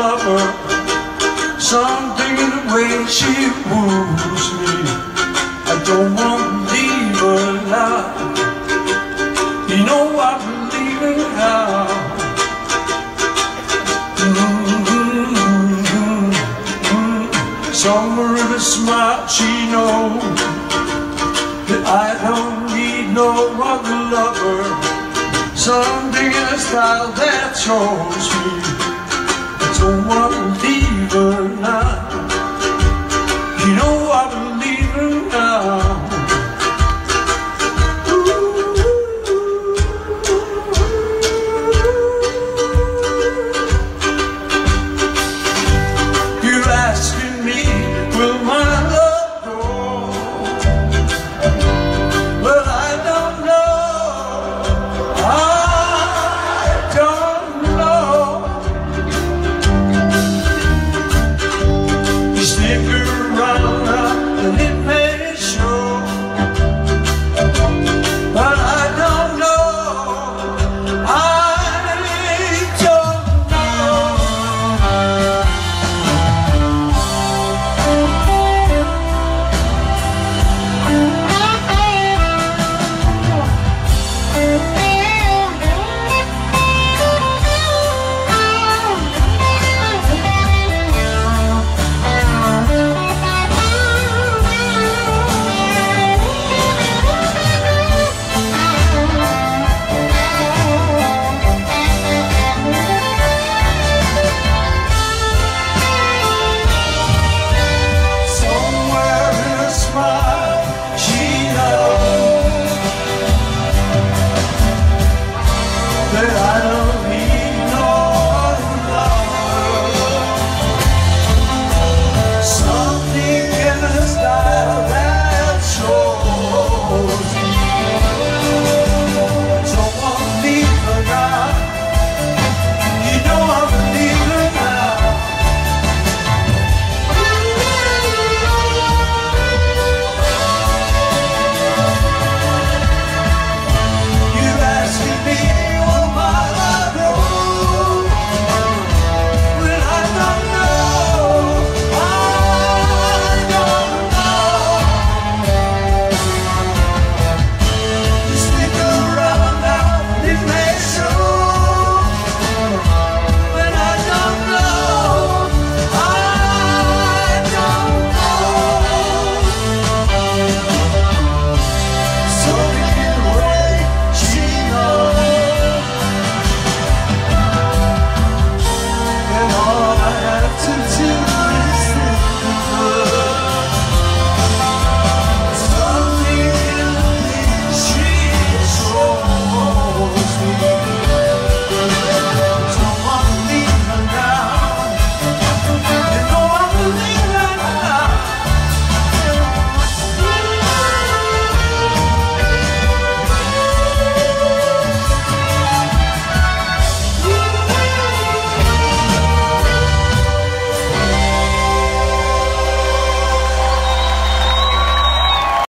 lover, something in the way she woos me. I don't want to leave her now. You know I believe in her. Somewhere in a smile she knows that I don't need no other lover. Something in a style that shows me I don't want to